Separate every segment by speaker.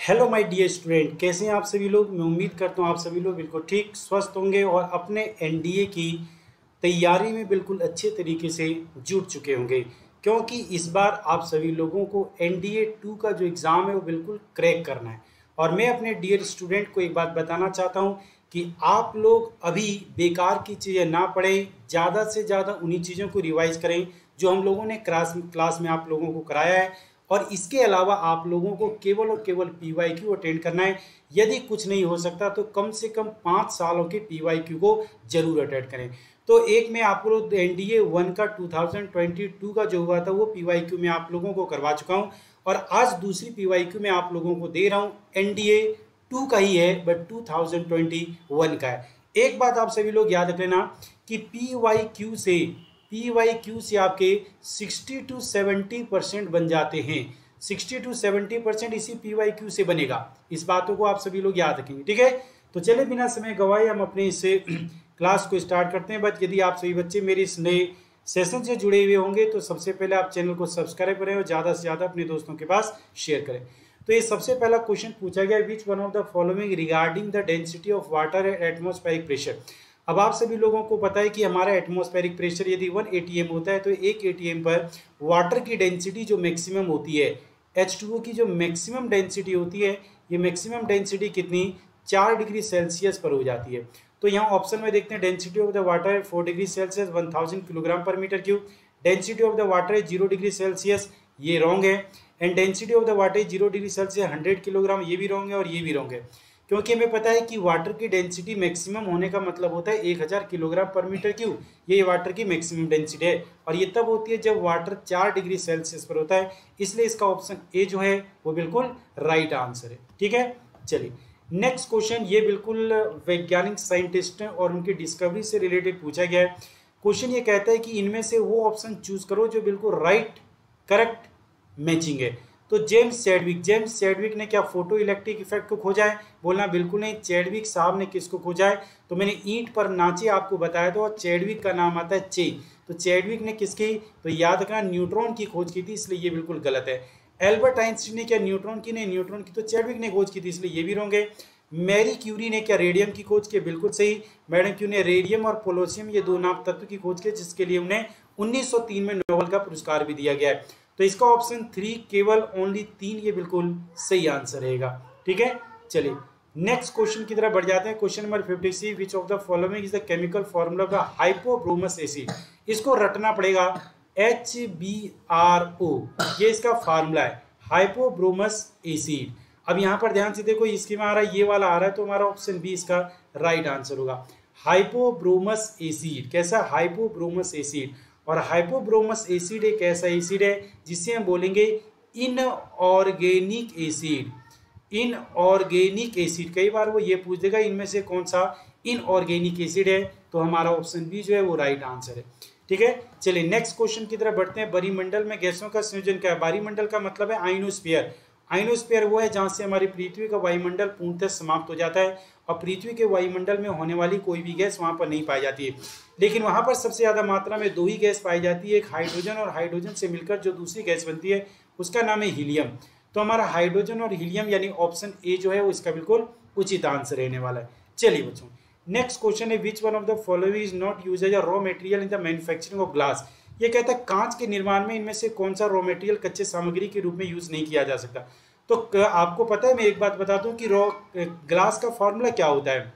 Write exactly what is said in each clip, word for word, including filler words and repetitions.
Speaker 1: Hello my dear student, कैसे हैं आप सभी लोग। मैं उम्मीद करता हूँ आप सभी लोग बिल्कुल ठीक स्वस्थ होंगे और अपने एनडीए की तैयारी में बिल्कुल अच्छे तरीके से जुट चुके होंगे, क्योंकि इस बार आप सभी लोगों को एनडीए टू का जो एग्ज़ाम है वो बिल्कुल क्रैक करना है। और मैं अपने डियर स्टूडेंट को एक बात बताना चाहता हूँ कि आप लोग अभी बेकार की चीज़ें ना पढ़ें, ज़्यादा से ज़्यादा उन्हीं चीज़ों को रिवाइज करें जो हम लोगों ने क्लास क्लास में आप लोगों को कराया है। और इसके अलावा आप लोगों को केवल और केवल पी वाई क्यू अटेंड करना है। यदि कुछ नहीं हो सकता तो कम से कम पाँच सालों के पी वाई क्यू को जरूर अटेंड करें। तो एक मैं आप लोग एन डी ए वन का टू थाउजेंड ट्वेंटी टू का जो हुआ था वो पी वाई क्यू में आप लोगों को करवा चुका हूँ, और आज दूसरी पी वाई क्यू में आप लोगों को दे रहा हूँ। एन डी ए टू का ही है but two thousand twenty one का है। एक बात आप सभी लोग याद रख लेना कि पी वाई क्यू से पी वाई क्यू से आपके सिक्सटी टू सेवेंटी परसेंट बन जाते हैं। सिक्सटी टू सेवेंटी परसेंट इसी पी वाई क्यू से बनेगा। इस बातों को आप सभी लोग याद रखेंगे, ठीक है। तो चले बिना समय गवाए हम अपने इस क्लास को स्टार्ट करते हैं। बट यदि आप सभी बच्चे मेरे इस नए सेशन से जुड़े हुए होंगे तो सबसे पहले आप चैनल को सब्सक्राइब करें और ज़्यादा से ज़्यादा अपने दोस्तों के पास शेयर करें। तो ये सबसे पहला क्वेश्चन पूछा गया, which one of the following regarding the density of water at atmospheric pressure. अब आप सभी लोगों को पता है कि हमारा एटमॉस्फेरिक प्रेशर यदि वन एटीएम होता है तो एक एटीएम पर वाटर की डेंसिटी जो मैक्सिमम होती है, एच टू ओ की जो मैक्सिमम डेंसिटी होती है, ये मैक्सिमम डेंसिटी कितनी चार डिग्री सेल्सियस पर हो जाती है। तो यहाँ ऑप्शन में देखते हैं डेंसिटी ऑफ द वाटर है four degree Celsius one thousand kilogram per metre cube. Density of the water है जीरो डिग्री सेल्सियस, ये रॉन्ग है। And density of the water zero degree Celsius hundred kilogram, ये भी wrong है और ये भी रॉन्ग है। क्योंकि हमें पता है कि वाटर की डेंसिटी मैक्सिमम होने का मतलब होता है एक हज़ार किलोग्राम पर मीटर क्यूब, ये वाटर की मैक्सिमम डेंसिटी है। और ये तब होती है जब वाटर चार डिग्री सेल्सियस पर होता है, इसलिए इसका ऑप्शन ए जो है वो बिल्कुल राइट आंसर है, ठीक है। चलिए नेक्स्ट क्वेश्चन, ये बिल्कुल वैज्ञानिक साइंटिस्ट और उनकी डिस्कवरी से रिलेटेड पूछा गया है। क्वेश्चन ये कहता है कि इनमें से वो ऑप्शन चूज करो जो बिल्कुल राइट करेक्ट मैचिंग है। तो जेम्स चैडविक जेम्स चैडविक ने क्या फोटो इलेक्ट्रिक इफेक्ट को खोजा है? बोलना बिल्कुल नहीं। चैडविक साहब ने किसको खोजा है? तो मैंने ईंट पर नाचे आपको बताया था और चैडविक का नाम आता है चे। तो चैडविक ने किसकी, तो याद रखना न्यूट्रॉन की खोज की थी, इसलिए ये बिल्कुल गलत है। एल्बर्ट आइंस्टीन ने क्या न्यूट्रॉन की? नहीं, न्यूट्रॉन की तो चैडविक ने खोज की थी, इसलिए ये भी रॉन्ग है। मैरी क्यूरी ने क्या रेडियम की खोज की? बिल्कुल सही। मैडम क्यू ने रेडियम और पोलोसियम ये दो नाम तत्व की खोज की, जिसके लिए उन्हें उन्नीस सौ तीन में नोबेल का पुरस्कार भी दिया गया है। तो इसका ऑप्शन थ्री केवल ओनली तीन ये बिल्कुल सही आंसर रहेगा, ठीक है। चलिए नेक्स्ट क्वेश्चन की तरफ बढ़ जाते हैं। Question number fifty six, which of the following is the chemical formula of the hypobromous acid. इसको रटना पड़ेगा, एच बी आर ओ, ये इसका फार्मूला है हाइपोब्रोमस एसिड। अब यहाँ पर ध्यान से देखो, इसके में आ रहा है ये वाला आ रहा है, तो हमारा ऑप्शन बी इसका राइट आंसर होगा। हाइपोब्रोमस एसिड कैसा? Hypobromous acid. और हाइपोब्रोमस एसिड एक ऐसा एसिड है जिसे हम बोलेंगे इनऑर्गेनिक एसिड। इनऑर्गेनिक एसिड, कई बार वो ये पूछ देगा इनमें से कौन सा इनऑर्गेनिक एसिड है, तो हमारा ऑप्शन बी जो है वो राइट आंसर है, ठीक है। चलिए नेक्स्ट क्वेश्चन की तरफ बढ़ते हैं। वायुमंडल में गैसों का संयोजन क्या है? वायुमंडल का मतलब है आइनोस्फीयर। आइनोस्फीयर वो है जहाँ से हमारी पृथ्वी का वायुमंडल पूर्णतः समाप्त हो जाता है और पृथ्वी के वायुमंडल में होने वाली कोई भी गैस वहाँ पर नहीं पाई जाती है। लेकिन वहाँ पर सबसे ज़्यादा मात्रा में दो ही गैस पाई जाती है, एक हाइड्रोजन, और हाइड्रोजन से मिलकर जो दूसरी गैस बनती है उसका नाम है हीलियम। तो हमारा हाइड्रोजन और हीलियम यानी ऑप्शन ए जो है वो इसका बिल्कुल उचित आंसर रहने वाला है। चलिए बच्चों नेक्स्ट क्वेश्चन है, which one of the following is not use as a raw material in the manufacturing of glass. ये कहता है कांच के निर्माण में इनमें से कौन सा रॉ मटेरियल कच्चे सामग्री के रूप में यूज नहीं किया जा सकता। तो आपको पता है, मैं एक बात बता दूं कि रॉ ग्लास का फॉर्मूला क्या होता है।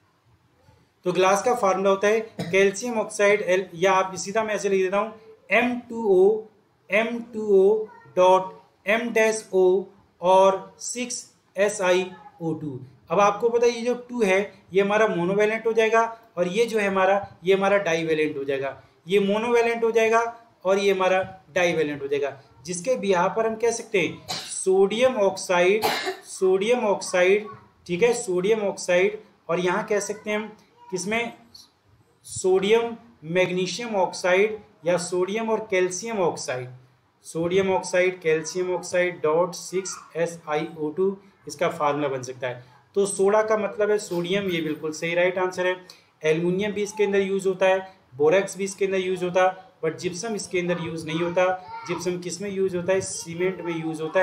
Speaker 1: तो ग्लास का फार्मूला होता है कैल्शियम ऑक्साइड एल, या आप सीधा मैं ऐसे लिख देता हूँ M two O M two O dot M dash O और six S I O two. अब आपको पता है ये जो टू है ये हमारा मोनोवैलेंट हो जाएगा और ये जो है हमारा ये हमारा डाईवैलेंट हो जाएगा। ये मोनोवैलेंट हो जाएगा और ये हमारा डाईवैलेंट हो जाएगा, जिसके बिहार पर हम कह सकते हैं सोडियम ऑक्साइड सोडियम ऑक्साइड ठीक है, सोडियम ऑक्साइड। और यहाँ कह सकते हैं हम किसमें सोडियम मैग्नीशियम ऑक्साइड या सोडियम और calcium oxide, sodium oxide calcium oxide dot six S I O two इसका फार्मूला बन सकता है। तो सोडा का मतलब है सोडियम, ये बिल्कुल सही राइट आंसर है। एल्युमिनियम भी इसके अंदर यूज होता है, बोरेक्स भी इसके अंदर यूज होता है, बट जिप्सम इसके अंदर यूज नहीं होता। जिप्सम किस में यूज होता है? सीमेंट में यूज होता है।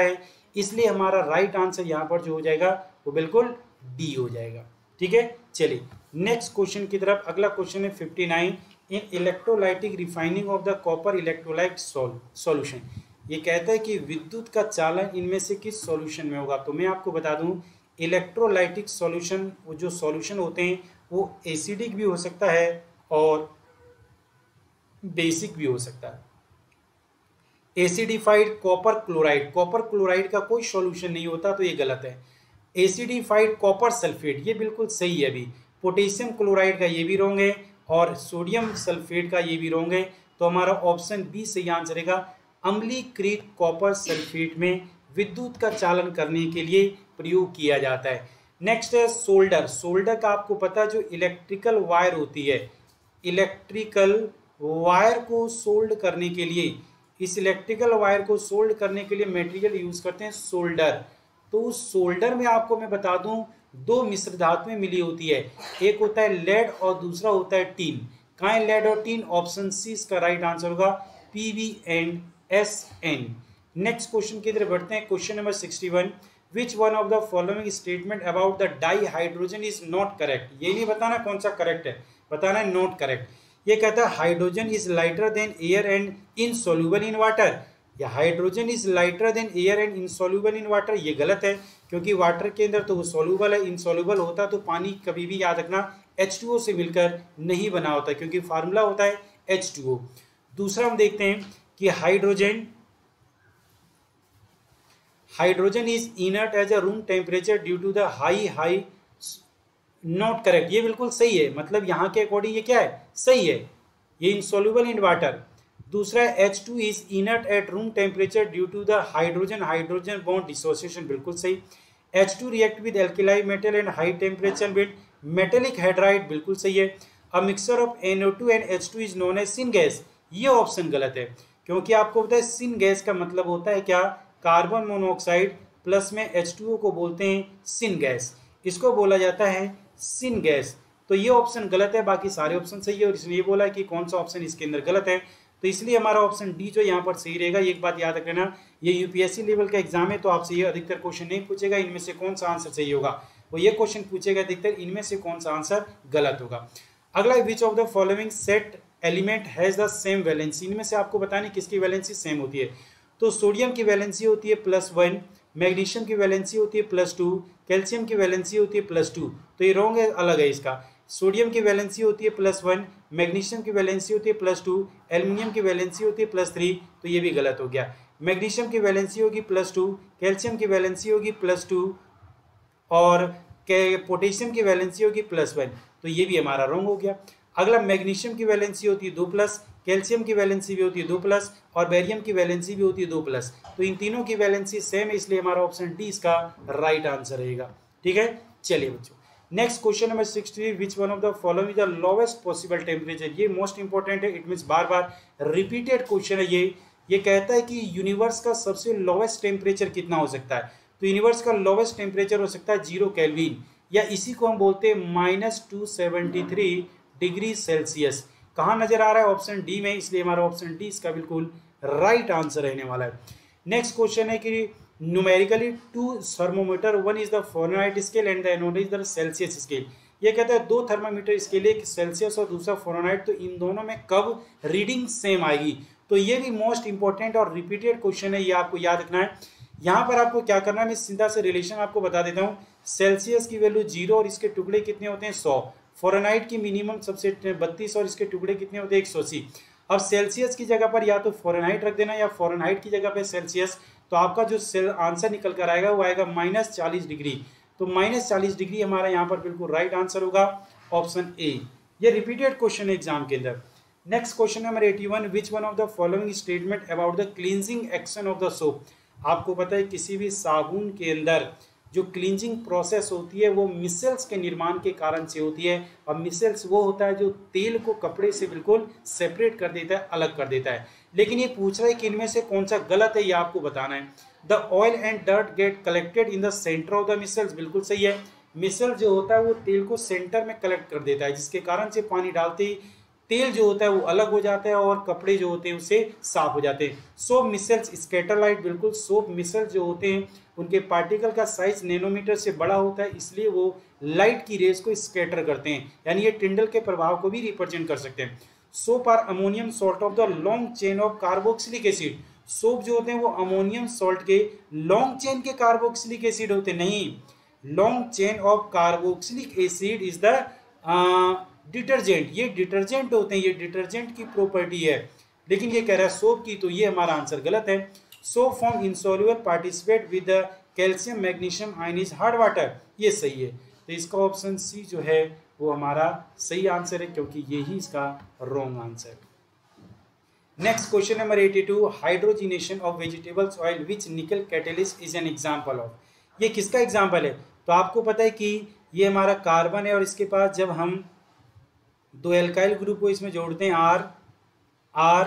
Speaker 1: इसलिए हमारा राइट आंसर यहाँ पर जो हो जाएगा वो बिल्कुल डी हो जाएगा। ठीक है, चलिए नेक्स्ट क्वेश्चन की तरफ। अगला क्वेश्चन है fifty nine, in electrolytic refining of the copper electrolyte solution. ये कहता है कि विद्युत का चालन इनमें से किस सॉल्यूशन में होगा। तो मैं आपको बता दूं, इलेक्ट्रोलाइटिक सॉल्यूशन वो जो सॉल्यूशन होते हैं वो एसिडिक भी हो सकता है और बेसिक भी हो सकता है। Acidified copper chloride, copper chloride का कोई सॉल्यूशन नहीं होता, तो ये गलत है। एसिडिफाइड कॉपर सल्फेट, ये बिल्कुल सही है। अभी पोटेशियम क्लोराइड का ये भी रॉन्ग है और सोडियम सल्फेट का ये भी रॉन्ग है। तो हमारा ऑप्शन बी सही आंसर रहेगा। अम्लीकृत कॉपर सल्फेट में विद्युत का चालन करने के लिए प्रयोग किया जाता है। नेक्स्ट है सोल्डर। सोल्डर का आपको पता है जो इलेक्ट्रिकल वायर होती है, इलेक्ट्रिकल वायर को सोल्ड करने के लिए, इस इलेक्ट्रिकल वायर को सोल्ड करने के लिए मटेरियल यूज करते हैं सोल्डर। तो उस सोल्डर में आपको मैं बता दूं दो मिश्र धातुएं मिली होती है, एक होता है लेड और दूसरा होता है टीन। कहाँ है लेड और टीन? ऑप्शन सी इसका राइट आंसर होगा, P V and S N. Next question की तरफ बढ़ते हैं। Question number sixty one, which one of the following statement about the dihydrogen is not correct. ये नहीं बताना कौन सा करेक्ट है, बताना है नॉट करेक्ट। ये कहता है hydrogen is lighter than air and insoluble in water, या hydrogen is lighter than air and insoluble in water. ये गलत है, क्योंकि वाटर के अंदर तो वो सॉल्युबल है, इनसॉल्युबल होता तो पानी कभी भी याद रखना एच टू ओ से मिलकर नहीं बना होता, क्योंकि फार्मूला होता है एच टू ओ। दूसरा हम देखते हैं कि hydrogen hydrogen is inert as a room temperature due to the high high not correct. ये बिल्कुल सही है, मतलब यहाँ के अकॉर्डिंग ये क्या है, सही है, ये इनसॉल्युबल इन वाटर। दूसरा H two is inert at room temperature due to the hydrogen hydrogen bond dissociation, बिल्कुल सही। H two react with alkali metal and high temperature with metallic hydride, बिल्कुल सही है। A mixture of N O two and H two is known as syn gas, ये option गलत है, क्योंकि आपको पता है सिन गैस का मतलब होता है क्या, कार्बन मोनोऑक्साइड प्लस में एच टू ओ को बोलते हैं सिन गैस, इसको बोला जाता है सिन गैस। तो ये ऑप्शन गलत है, बाकी सारे ऑप्शन सही है, और इसलिए बोला है कि कौन सा ऑप्शन इसके अंदर गलत है। तो इसलिए हमारा ऑप्शन डी जो यहाँ पर सही रहेगा। एक बात याद रखना, ये यूपीएससी लेवल का एग्जाम है, तो आपसे ये अधिकतर क्वेश्चन नहीं पूछेगा इनमें से कौन सा आंसर सही होगा, वो ये क्वेश्चन पूछेगा अधिकतर इनमें से कौन सा आंसर गलत होगा। अगला, which of the following set element has the same valency. इनमें से आपको बताने किसकी वैलेंसी सेम होती है। तो सोडियम की वैलेंसी होती है प्लस वन, मैग्नीशियम की वैलेंसी होती है प्लस टू, कैल्शियम की वैलेंसी होती है प्लस टू। तो ये रॉन्ग है, अलग है इसका। सोडियम की वैलेंसी होती है प्लस वन, मैग्नीशियम की वैलेंसी होती है प्लस टू, एल्युमिनियम की वैलेंसी होती है प्लस थ्री, तो ये भी गलत हो गया। मैग्नीशियम की वैलेंसी होगी प्लस टू, कैल्शियम की वैलेंसी होगी प्लस टू और पोटेशियम की वैलेंसी होगी प्लस वन, तो ये भी हमारा रॉन्ग हो गया। अगला, मैग्नीशियम की वैलेंसी होती है दो प्लस, कैल्शियम की वैलेंसी भी होती है दो प्लस और बेरियम की वैलेंसी भी होती है दो प्लस, तो इन तीनों की वैलेंसी सेम है, इसलिए हमारा ऑप्शन डी इसका राइट आंसर रहेगा। ठीक है, चलिए बच्चों next question number sixty, which one of the following is the lowest possible temperature. ये मोस्ट इंपॉर्टेंट है, इट मीन्स बार बार रिपीटेड क्वेश्चन है ये। ये कहता है कि यूनिवर्स का सबसे लोवेस्ट टेम्परेचर कितना हो सकता है। तो यूनिवर्स का लोवेस्ट टेम्परेचर हो सकता है जीरो केल्विन, या इसी को हम बोलते हैं minus two seventy three degree Celsius. कहाँ नजर आ रहा है, ऑप्शन डी में, इसलिए हमारा ऑप्शन डी इसका बिल्कुल राइट आंसर रहने वाला है। नेक्स्ट क्वेश्चन है कि numerically two thermometer, one is the Fahrenheit scale and the another is the Celsius scale. ये कहता है दो थर्मामीटर स्केल, एक सेल्सियस और दूसरा फ़ारेनहाइट, तो इन दोनों में कब रीडिंग सेम आएगी। तो ये भी मोस्ट इंपॉर्टेंट और रिपीटेड क्वेश्चन है, ये आपको याद रखना है। यहाँ पर आपको क्या करना है, मैं सीधा से रिलेशन आपको बता देता हूँ। सेल्सियस की वैल्यू जीरो और इसके टुकड़े कितने होते हैं, सौ। फ़ारेनहाइट की मिनिमम सबसे बत्तीस और इसके टुकड़े कितने होते हैं, एक सौ अस्सी। अब सेल्सियस की जगह पर या तो फ़ारेनहाइट रख देना या फ़ारेनहाइट की जगह पर सेल्सियस, तो आपका जो आंसर निकल कर आएगा वो आएगा माइनस चालीस डिग्री। तो माइनस चालीस डिग्री हमारा यहाँ पर बिल्कुल राइट आंसर होगा, ऑप्शन ए। ये रिपीटेड क्वेश्चन है एग्जाम के अंदर। Next question number eighty one, which one of the following statement about the cleansing action of the soap. आपको पता है किसी भी साबुन के अंदर जो क्लींजिंग प्रोसेस होती है वो मिसल्स के निर्माण के कारण से होती है, और मिसल्स वो होता है जो तेल को कपड़े से बिल्कुल सेपरेट कर देता है, अलग कर देता है। लेकिन ये पूछ रहा है कि इनमें से कौन सा गलत है, ये आपको बताना है। The oil and dirt get collected in the centre of the micelles, बिल्कुल सही है। मिसल जो होता है वो तेल को सेंटर में कलेक्ट कर देता है, जिसके कारण से पानी डालते ही तेल जो होता है वो अलग हो जाता है और कपड़े जो होते हैं उससे साफ हो जाते हैं। सोप मिसल्स स्कैटर लाइट, बिल्कुल सोप मिसल जो होते हैं उनके पार्टिकल का साइज नैनोमीटर से बड़ा होता है, इसलिए वो लाइट की रेज को स्कैटर करते हैं, यानी ये टिंडल के प्रभाव को भी रिप्रेजेंट कर सकते हैं। Soap are ammonium salt of the long chain of carboxylic acid, soap जो होते हैं वो अमोनियम सॉल्ट के लॉन्ग चेन के कार्बोक्सिलिक एसिड होते नहीं, long chain of carboxylic acid is the detergent, ये डिटर्जेंट होते हैं, ये डिटर्जेंट की प्रॉपर्टी है, लेकिन ये कह रहा है सोप की, तो ये हमारा आंसर गलत है। Soap form insoluble participate with the calcium magnesium ion is hard water, ये सही है, तो इसका ऑप्शन सी जो है वो हमारा सही आंसर है, क्योंकि ये ही इसका wrong answer. Next question number eighty two, hydrogenation of vegetables oil which nickel catalyst is an example of, ये किसका एग्जांपल है? तो आपको पता है कि ये हमारा कार्बन है और इसके पास जब हम दो एल्काइल ग्रुप को इसमें जोड़ते हैं आर आर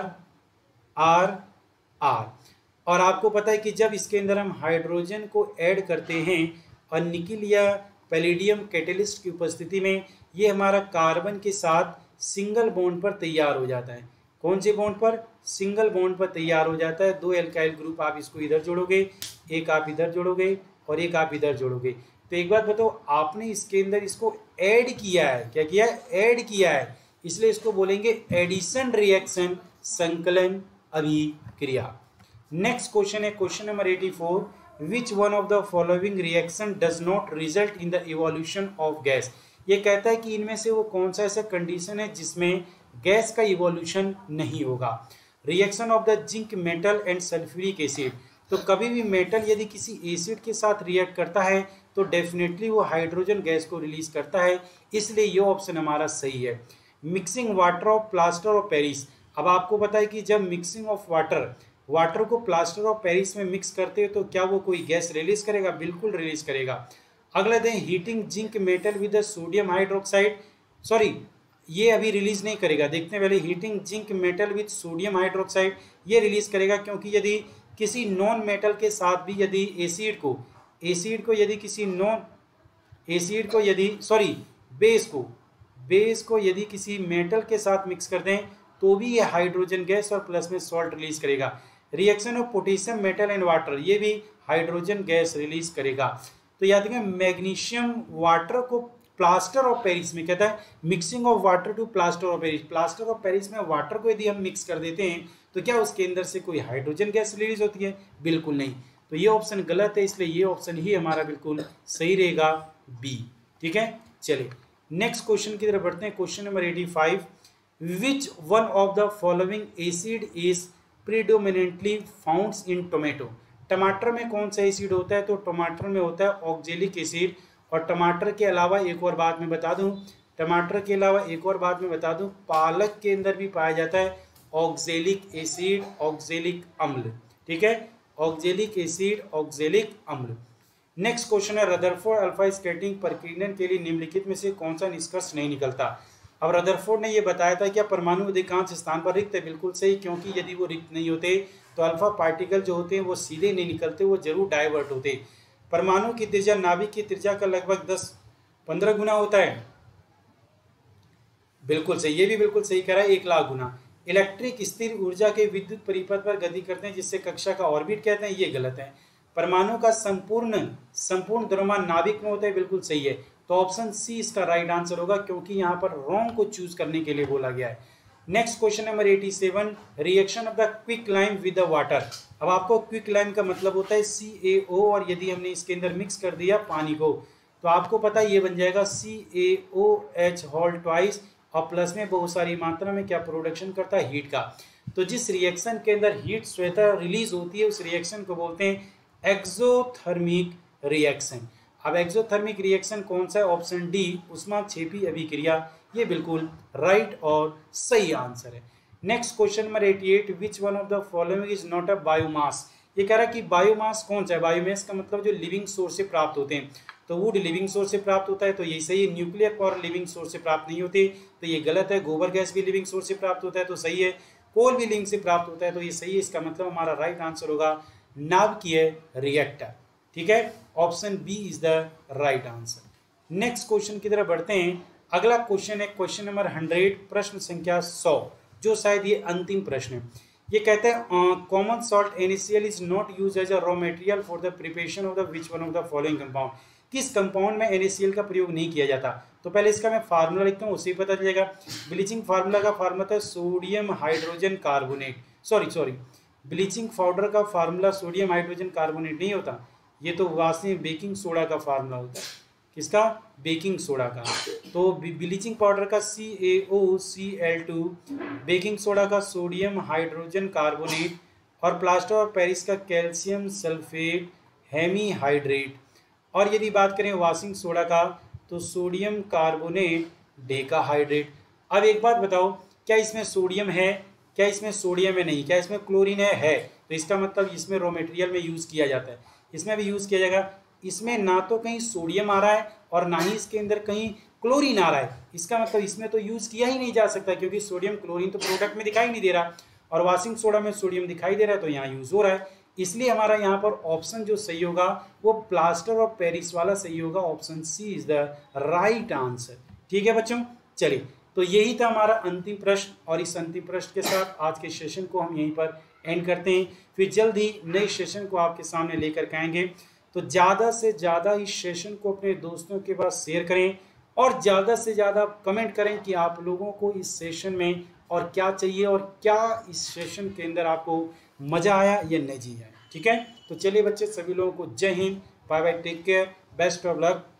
Speaker 1: आर आर, और आपको पता है कि जब इसके अंदर हम हाइड्रोजन को ऐड करते हैं और निकिल या पैलेडियम कैटलिस्ट की उपस्थिति में, ये हमारा कार्बन के साथ सिंगल बॉन्ड पर तैयार हो जाता है। कौन से बॉन्ड पर? सिंगल बॉन्ड पर तैयार हो जाता है। दो एल्काइल ग्रुप आप इसको इधर जोड़ोगे, एक आप इधर जोड़ोगे और एक आप इधर जोड़ोगे। तो एक बात बताओ, आपने इसके अंदर इसको ऐड किया है, क्या किया है? ऐड किया है, इसलिए इसको बोलेंगे एडिशन रिएक्शन, संकलन अभिक्रिया। नेक्स्ट क्वेश्चन है question number eighty four, which one of the following reaction does not result in the evolution of gas, ये कहता है कि इनमें से वो कौन सा ऐसा कंडीशन है जिसमें गैस का इवोल्यूशन नहीं होगा। Reaction of the zinc metal and sulphuric acid, तो कभी भी मेटल यदि किसी एसिड के साथ रिएक्ट करता है तो डेफिनेटली वो हाइड्रोजन गैस को रिलीज करता है, इसलिए ये ऑप्शन हमारा सही है। Mixing water of plaster of Paris, अब आपको पता है कि जब मिक्सिंग ऑफ वाटर वाटर को प्लास्टर ऑफ पेरिस में मिक्स करते हैं तो क्या वो कोई गैस रिलीज करेगा? बिल्कुल रिलीज करेगा। अगला दें heating zinc metal with sodium hydroxide, sorry ये अभी रिलीज नहीं करेगा, देखते हैं पहले। Heating zinc metal with sodium hydroxide ये रिलीज करेगा, क्योंकि यदि किसी नॉन मेटल के साथ भी यदि एसिड को एसिड को यदि किसी नॉन एसिड को यदि सॉरी बेस को बेस को यदि किसी मेटल के साथ मिक्स कर दें तो भी ये हाइड्रोजन गैस और प्लस में सॉल्ट रिलीज करेगा। Reaction of potassium metal and water, ये भी हाइड्रोजन गैस रिलीज करेगा। तो याद रखें, मैग्नीशियम वाटर को प्लास्टर ऑफ पेरिस में कहता है mixing of water to plaster of Paris, plaster of Paris में वाटर को यदि हम मिक्स कर देते हैं तो क्या उसके अंदर से कोई हाइड्रोजन गैस रिलीज होती है? बिल्कुल नहीं, तो ये ऑप्शन गलत है, इसलिए ये ऑप्शन ही हमारा बिल्कुल सही रहेगा, बी। ठीक है, चलिए नेक्स्ट क्वेश्चन की तरफ बढ़ते हैं। Question number eighty five, which one of the following acid is predominantly found in tomato, टमाटर में कौन सा एसिड होता है? तो टमाटर में होता है ऑक्जेलिक एसिड, और टमाटर के अलावा एक और बात मैं बता दूं टमाटर के अलावा एक और बात मैं बता दूं पालक के अंदर भी पाया जाता है ऑक्जेलिक एसिड, ऑक्जेलिक अम्ल। ठीक है, ऑक्जेलिक एसिड, ऑक्जेलिक अम्ल। नेक्स्ट क्वेश्चन है, रदरफोर्ड अल्फा स्कैटरिंग प्रकीर्णन के लिए निम्नलिखित में से कौन सा निष्कर्ष नहीं निकलता। अब रदरफोर्ड ने यह बताया था कि परमाणु अधिकांश स्थान पर रिक्त है, बिल्कुल सही, क्योंकि यदि वो रिक्त नहीं होते तो अल्फा पार्टिकल जो होते हैं वो सीधे नहीं निकलते, वो जरूर डाइवर्ट होते। परमाणु की त्रिज्या नाभिक की त्रिज्या का लगभग दस पंद्रह गुना होता है, बिल्कुल सही, ये भी बिल्कुल सही कह रहा है, एक लाख गुना। इलेक्ट्रिक स्थिर ऊर्जा के विद्युत परिपथ पर गति करते हैं जिससे कक्षा का ऑर्बिट कहते हैं, ये गलत है। परमाणु का संपूर्ण संपूर्ण द्रव्यमान नाभिक में होता है, बिल्कुल सही है, तो ऑप्शन सी इसका राइट आंसर होगा, क्योंकि यहाँ पर रॉन्ग को चूज करने के लिए बोला गया है। Next question number eighty seven, reaction of the quick lime with the water. अब आपको क्विक लाइम का मतलब होता है सी ए ओ, और यदि हमने इसके अंदर मिक्स कर दिया पानी को तो आपको पता है ये बन जाएगा C A O H whole twice, और प्लस में बहुत सारी मात्रा में क्या प्रोडक्शन करता है? हीट का। तो जिस रिएक्शन के अंदर हीट स्वतः रिलीज होती है उस रिएक्शन को बोलते हैं एक्सोथर्मिक रिएक्शन। अब एक्सोथर्मिक रिएक्शन कौन सा है? ऑप्शन डी, ऊष्माक्षेपी अभिक्रिया, ये बिल्कुल राइट और सही आंसर है। Next question number eighty eight, which one of the following is not a biomass. ये कह रहा है कि बायोमास कौन सा है? बायोमास का मतलब जो लिविंग सोर्स से प्राप्त होते हैं, तो वुड लिविंग सोर्स से प्राप्त होता है, तो ये सही है। न्यूक्लियर पावर लिविंग सोर्स से प्राप्त नहीं होती, तो ये गलत है। गोबर गैस भी लिविंग सोर्स से प्राप्त होता है, तो सही है। कोल भी लिविंग से प्राप्त होता है, तो ये सही है। इसका मतलब हमारा राइट आंसर होगा नाभिकीय रिएक्टर। ठीक है, option B is the right answer. Next question की तरफ बढ़ते हैं। अगला क्वेश्चन है क्वेश्चन नंबर हंड्रेड, प्रश्न संख्या सौ, जो शायद ये अंतिम प्रश्न है। ये कहते हैं common salt N A C L is not use as a raw material for the preparation of the which one of the following compound. किस कंपाउंड में एन ए सी एल का प्रयोग नहीं किया जाता? तो पहले इसका मैं फार्मूला लिखता हूँ, उसे ही पता चलेगा। ब्लीचिंग फार्मूला का फार्मूला था sodium hydrogen carbonate, sorry sorry bleaching powder का फार्मूला सोडियम हाइड्रोजन कार्बोनेट नहीं होता, ये तो वास्तव बेकिंग सोडा का फार्मूला होता है। किसका? बेकिंग सोडा का। तो ब्लीचिंग पाउडर का C A O C L two, baking soda का सोडियम हाइड्रोजन कार्बोनेट और प्लास्टर ऑफ पेरिस का कैल्शियम सल्फेट हेमीहाइड्रेट। और यदि बात करें वॉशिंग सोडा का तो सोडियम कार्बोनेट डेकाहाइड्रेट। अब एक बात बताओ, क्या इसमें सोडियम है? क्या इसमें सोडियम है? नहीं। क्या इसमें क्लोरीन है? है। तो इसका मतलब इसमें रॉ मटेरियल में यूज़ किया जाता है, इसमें भी यूज़ किया जाएगा। इसमें ना तो कहीं सोडियम आ रहा है और ना ही इसके अंदर कहीं क्लोरीन आ रहा है, इसका मतलब इसमें तो यूज़ किया ही नहीं जा सकता, क्योंकि सोडियम क्लोरीन तो प्रोडक्ट में दिखाई नहीं दे रहा और वॉशिंग सोडा में सोडियम दिखाई दे रहा है, तो यहाँ यूज़ हो रहा है। इसलिए हमारा यहाँ पर ऑप्शन जो सही होगा वो प्लास्टर ऑफ पेरिस वाला सही होगा। Option C is the right answer. ठीक है बच्चों, चलिए तो यही था हमारा अंतिम प्रश्न, और इस अंतिम प्रश्न के साथ आज के सेशन को हम यहीं पर एंड करते हैं। फिर जल्द ही नए सेशन को आपके सामने लेकर के आएंगे। तो ज़्यादा से ज़्यादा इस सेशन को अपने दोस्तों के पास शेयर करें और ज़्यादा से ज़्यादा कमेंट करें कि आप लोगों को इस सेशन में और क्या चाहिए और क्या इस सेशन के अंदर आपको मज़ा आया या नहीं आया। ठीक है, तो चलिए बच्चे, सभी लोगों को जय हिंद, bye bye, take care, best of luck.